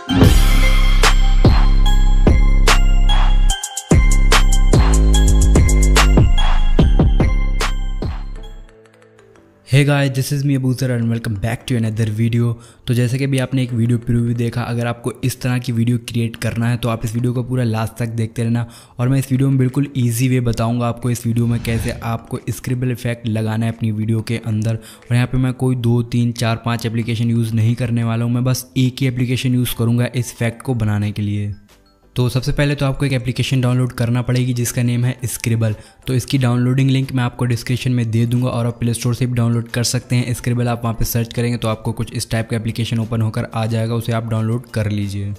Hey guys, this is me Abuzar and welcome back to another video. तो जैसे कि अभी आपने एक वीडियो प्रीव्यू देखा, अगर आपको इस तरह की वीडियो क्रिएट करना है तो आप इस वीडियो को पूरा लास्ट तक देखते रहना। और मैं इस वीडियो में बिल्कुल इजी वे बताऊंगा आपको इस वीडियो में कैसे आपको स्क्रिबल इफेक्ट लगाना है अपनी वीडियो के अंदर। और यहाँ पे मैं कोई 2, 3, 4, 5 एप्लीकेशन यूज़ नहीं करने वाला हूँ, मैं बस एक ही एप्लीकेशन यूज़ करूँगा इस इफेक्ट को बनाने के लिए। तो सबसे पहले तो आपको एक एप्लीकेशन डाउनलोड करना पड़ेगी जिसका नेम है स्क्रिबल। तो इसकी डाउनलोडिंग लिंक मैं आपको डिस्क्रिप्शन में दे दूंगा और आप प्ले स्टोर से भी डाउनलोड कर सकते हैं। स्क्रिबल आप वहाँ पे सर्च करेंगे तो आपको कुछ इस टाइप का एप्लीकेशन ओपन होकर आ जाएगा, उसे आप डाउनलोड कर लीजिए।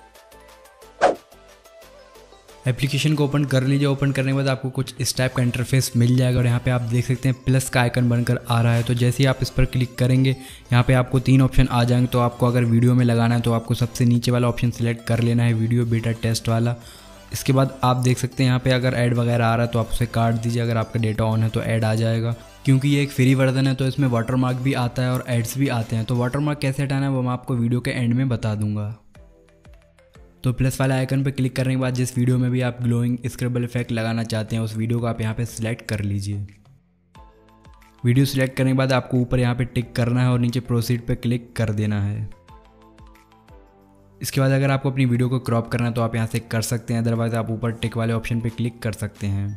एप्लीकेशन को ओपन कर लीजिए। ओपन करने के बाद आपको कुछ इस टाइप का इंटरफेस मिल जाएगा और यहाँ पे आप देख सकते हैं प्लस का आइकन बनकर आ रहा है। तो जैसे ही आप इस पर क्लिक करेंगे यहाँ पे आपको 3 ऑप्शन आ जाएंगे। तो आपको अगर वीडियो में लगाना है तो आपको सबसे नीचे वाला ऑप्शन सिलेक्ट कर लेना है, वीडियो बीटा टेस्ट वाला। इसके बाद आप देख सकते हैं यहाँ पे अगर ऐड वगैरह आ रहा है तो आप उसे काट दीजिए। अगर आपका डेटा ऑन है तो ऐड आ जाएगा, क्योंकि ये एक फ्री वर्जन है तो इसमें वाटरमार्क भी आता है और एड्स भी आते हैं। तो वाटरमार्क कैसे हटाना है वो मैं आपको वीडियो के एंड में बता दूंगा। तो प्लस वाले आइकन पर क्लिक करने के बाद जिस वीडियो में भी आप ग्लोइंग स्क्रिबल इफेक्ट लगाना चाहते हैं उस वीडियो को आप यहाँ पे सिलेक्ट कर लीजिए। वीडियो सिलेक्ट करने के बाद आपको ऊपर यहाँ पे टिक करना है और नीचे प्रोसीड पे क्लिक कर देना है। इसके बाद अगर आपको अपनी वीडियो को क्रॉप करना है तो आप यहाँ से कर सकते हैं, अदरवाइज आप ऊपर टिक वाले ऑप्शन पे क्लिक कर सकते हैं।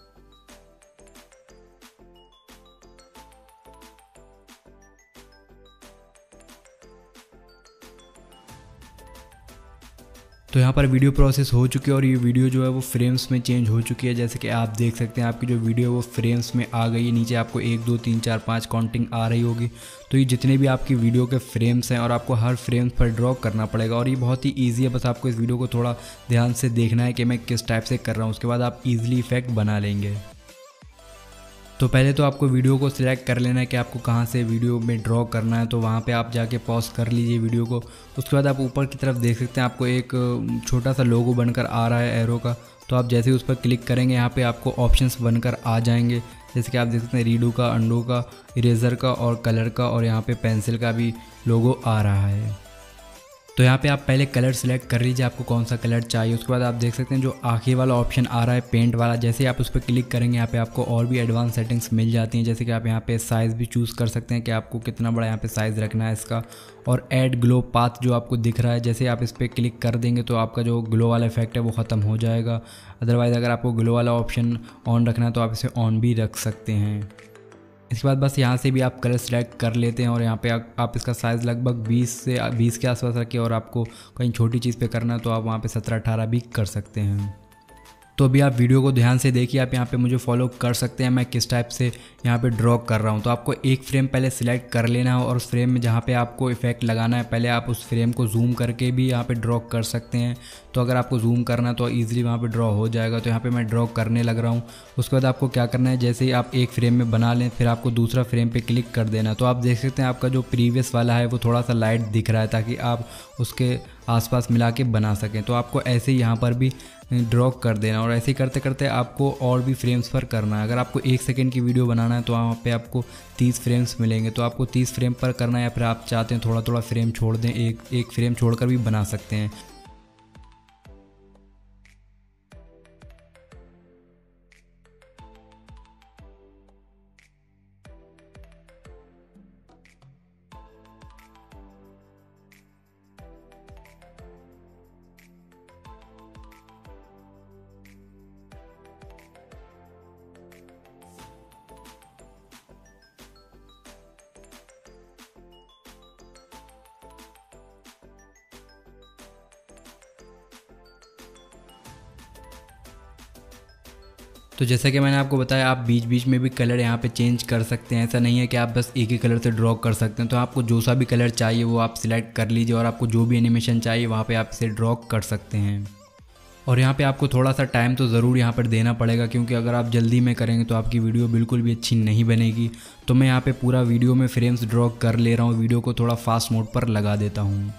तो यहाँ पर वीडियो प्रोसेस हो चुकी है और ये वीडियो जो है वो फ्रेम्स में चेंज हो चुकी है। जैसे कि आप देख सकते हैं आपकी जो वीडियो है वो फ्रेम्स में आ गई है। नीचे आपको 1, 2, 3, 4, 5 काउंटिंग आ रही होगी। तो ये जितने भी आपकी वीडियो के फ्रेम्स हैं और आपको हर फ्रेम्स पर ड्रॉ करना पड़ेगा और ये बहुत ही ईजी है। बस आपको इस वीडियो को थोड़ा ध्यान से देखना है कि मैं किस टाइप से कर रहा हूँ, उसके बाद आप ईजिली इफेक्ट बना लेंगे। तो पहले तो आपको वीडियो को सिलेक्ट कर लेना है कि आपको कहाँ से वीडियो में ड्रॉ करना है। तो वहाँ पे आप जाके पॉज कर लीजिए वीडियो को। उसके बाद आप ऊपर की तरफ देख सकते हैं आपको एक छोटा सा लोगो बनकर आ रहा है एरो का। तो आप जैसे ही उस पर क्लिक करेंगे यहाँ पे आपको ऑप्शंस बनकर आ जाएंगे। जैसे कि आप देख सकते हैं रीडू का, अंडू का, इरेज़र का और कलर का, और यहाँ पे पेंसिल का भी लोगो आ रहा है। तो यहाँ पे आप पहले कलर सेलेक्ट कर लीजिए, आपको कौन सा कलर चाहिए। उसके बाद आप देख सकते हैं जो आखिरी वाला ऑप्शन आ रहा है पेंट वाला, जैसे ही आप उस पर क्लिक करेंगे यहाँ पे आपको और भी एडवांस सेटिंग्स मिल जाती हैं। जैसे कि आप यहाँ पे साइज़ भी चूज़ कर सकते हैं कि आपको कितना बड़ा यहाँ पे साइज़ रखना है इसका। और ऐड ग्लो पाथ जो आपको दिख रहा है, जैसे ही आप इस पर क्लिक कर देंगे तो आपका जो ग्लो वाला इफेक्ट है वो ख़त्म हो जाएगा। अदरवाइज़ अगर आपको ग्लो वाला ऑप्शन ऑन रखना है तो आप इसे ऑन भी रख सकते हैं। इसके बाद बस यहाँ से भी आप कलर सेलेक्ट कर लेते हैं और यहाँ पे आप इसका साइज़ लगभग 20 के आसपास रखिए। और आपको कहीं छोटी चीज़ पे करना है तो आप वहाँ पे 17, 18 भी कर सकते हैं। तो अभी आप वीडियो को ध्यान से देखिए, आप यहाँ पे मुझे फॉलो कर सकते हैं मैं किस टाइप से यहाँ पे ड्रॉ कर रहा हूँ। तो आपको एक फ्रेम पहले सिलेक्ट कर लेना है और उस फ्रेम में जहाँ पे आपको इफेक्ट लगाना है पहले आप उस फ्रेम को जूम करके भी यहाँ पे ड्रॉ कर सकते हैं। तो अगर आपको जूम करना है तो ईजिली वहाँ पे ड्रॉ हो जाएगा। तो यहाँ पे मैं ड्रॉ करने लग रहा हूँ। उसके बाद आपको क्या करना है, जैसे ही आप एक फ्रेम में बना लें फिर आपको दूसरा फ्रेम पे क्लिक कर देना। तो आप देख सकते हैं आपका जो प्रीवियस वाला है वो थोड़ा सा लाइट दिख रहा है, ताकि आप उसके आसपास मिला के बना सकें। तो आपको ऐसे ही यहाँ पर भी ड्रॉ कर देना और ऐसे ही करते करते आपको और भी फ्रेम्स पर करना है। अगर आपको 1 सेकंड की वीडियो बनाना है तो वहाँ पे आपको 30 फ्रेम्स मिलेंगे। तो आपको 30 फ्रेम पर करना है, या फिर आप चाहते हैं थोड़ा थोड़ा फ्रेम छोड़ दें, एक फ्रेम छोड़कर भी बना सकते हैं। तो जैसा कि मैंने आपको बताया आप बीच बीच में भी कलर यहाँ पे चेंज कर सकते हैं। ऐसा नहीं है कि आप बस एक ही कलर से ड्रॉ कर सकते हैं। तो आपको जो सा भी कलर चाहिए वो आप सिलेक्ट कर लीजिए और आपको जो भी एनिमेशन चाहिए वहाँ पे आप इसे ड्रॉ कर सकते हैं। और यहाँ पे आपको थोड़ा सा टाइम तो ज़रूर यहाँ पर देना पड़ेगा, क्योंकि अगर आप जल्दी में करेंगे तो आपकी वीडियो बिल्कुल भी अच्छी नहीं बनेगी। तो मैं यहाँ पे पूरा वीडियो में फ्रेम्स ड्रॉ कर ले रहा हूँ, वीडियो को थोड़ा फास्ट मोड पर लगा देता हूँ।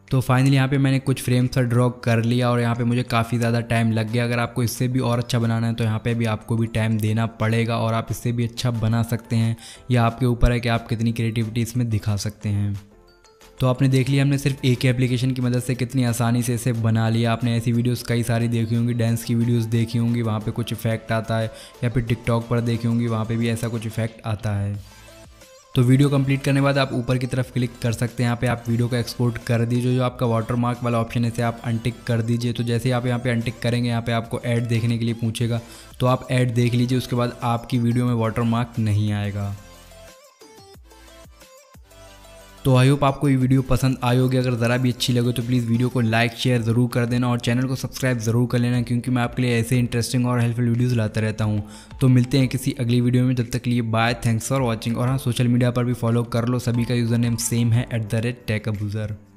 तो फाइनली यहाँ पे मैंने कुछ फ्रेम्स ड्रॉ कर लिया और यहाँ पे मुझे काफ़ी ज़्यादा टाइम लग गया। अगर आपको इससे भी और अच्छा बनाना है तो यहाँ पे भी आपको भी टाइम देना पड़ेगा और आप इससे भी अच्छा बना सकते हैं। यह आपके ऊपर है कि आप कितनी क्रिएटिविटी इसमें दिखा सकते हैं। तो आपने देख लिया हमने सिर्फ एक ही एप्लीकेशन की मदद से कितनी आसानी से इसे बना लिया। आपने ऐसी वीडियोस कई सारी देखी होंगी, डांस की वीडियोस देखी होंगी, वहाँ पे कुछ इफेक्ट आता है, या फिर टिकटॉक पर देखी होंगी, वहाँ पे भी ऐसा कुछ इफेक्ट आता है। तो वीडियो कंप्लीट करने के बाद आप ऊपर की तरफ क्लिक कर सकते हैं। यहाँ पे आप वीडियो को एक्सपोर्ट कर दीजिए। जो आपका वाटरमार्क वाला ऑप्शन है इसे आप अनटिक कर दीजिए। तो जैसे आप यहाँ पे अनटिक करेंगे, यहाँ पे आपको ऐड देखने के लिए पूछेगा, तो आप ऐड देख लीजिए। उसके बाद आपकी वीडियो में वाटरमार्क नहीं आएगा। तो आई होप आपको ये वीडियो पसंद आई होगी। अगर ज़रा भी अच्छी लगे तो प्लीज़ वीडियो को लाइक शेयर ज़रूर कर देना और चैनल को सब्सक्राइब ज़रूर कर लेना, क्योंकि मैं आपके लिए ऐसे इंटरेस्टिंग और हेल्पफुल वीडियोस लाता रहता हूँ। तो मिलते हैं किसी अगली वीडियो में, जब तक के लिए बाय, थैंक्स फॉर वॉचिंग। और हाँ, सोशल मीडिया पर भी फॉलो कर लो, सभी का यूज़र नेम सेम है @techabuzzer।